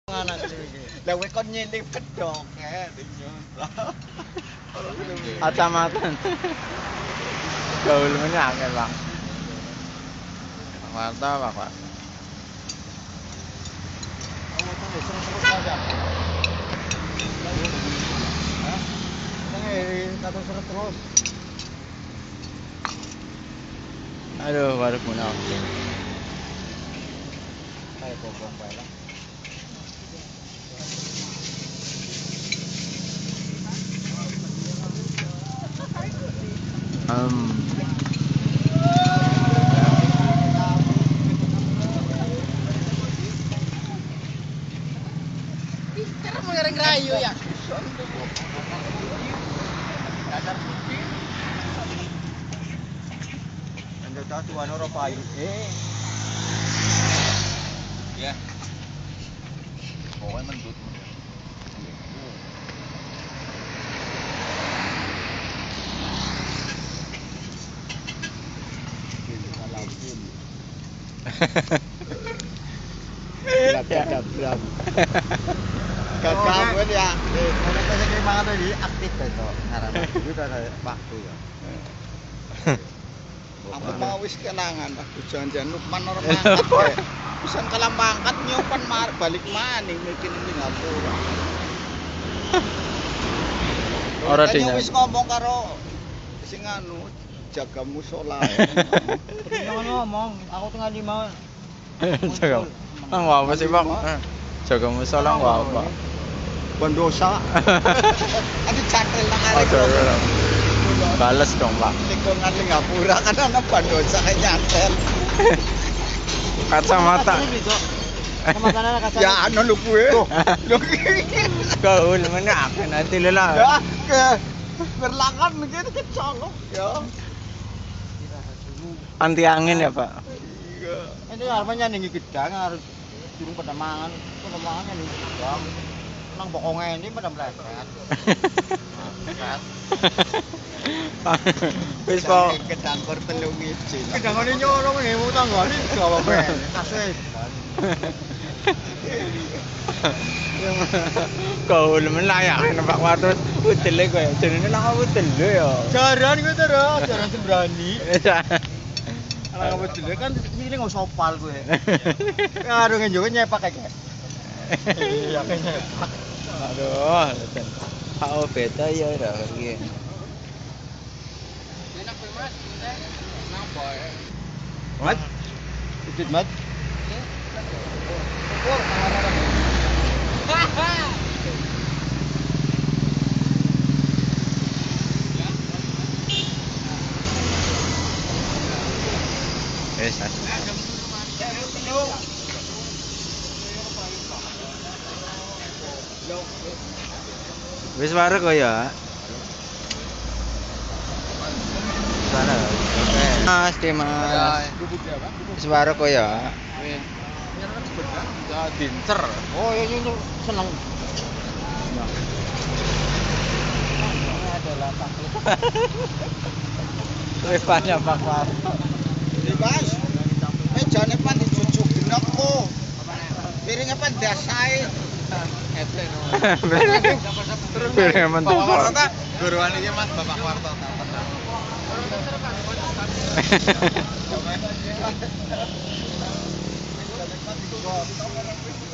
Lah kowe kon nyelip kedok Kacamata. Gaul menyangke, Bang. Mantap, Pak. Kamu tuh sering-sering aja. Hah? Kata seret terus. Aduh, baru punya. Kayak bobong bae lah. Karena mau ngerayu ya. Dasar putih. Anda tahu tuan orang payu. Ya. Pokoknya mendut. Blab. Gagal ya. Kalau kita sing mangan tadi aktif itu. Karena itu ada waktu ya. Aku mau wis kenangan aku janjian Lukman orang mangkat. Bisa kalah mangkat nyopan balik maning mungkin ini Singapura. Ora Tadi dinya. wis ngomong karo sing anu jaga musola. Jangan ngomong, aku tengah di mau. Jaga. Nang apa sih, Bang? Jaga musola apa? Bandosa. Ada cakil nang arek. Bales dong, Pak. Lingkungan Singapura kan ana bandosa kayak nyantel. Kacamata. Ya anu lu kuwe. Gaul menyangke nanti lelah. Ya ke berlangan begitu kecolok ya. Anti angin ya, Pak. Ini armanya ning gedang harus durung pada mangan. Pada mangan ning gedang. Nang bokonge ini pada meleset. Wis po. Gedang kor telung iji. Gedangane nyolong ngene tanggane gawa ben. Kasih. Gaul melayak Pak Watus. Udele kowe. Jenenge nang udel ya. Jaran kowe to, jaran sembrani. Ala kamu dulu kan ini nggak sopal gue. Aduh ngenjoke nyepak kayak. Iya kayak nyepak. Aduh, Pak beta ya ora iki. Enak kowe Mas, napa ya? Mat. Sedikit mat. Ukur Wes. Wis wareg kok ya. Sana. Oke. Mas, Mas. Wis wareg kok ya. dincer. Oh ya ini seneng. Ini adalah takluk. Revanya Pak War. Mas. Mejane pan dijujuk genep kok. Piringnya pan dasae. Eplek. Piringnya mentok. Bapak Warta guruan iki Mas Bapak Warta. Tenang.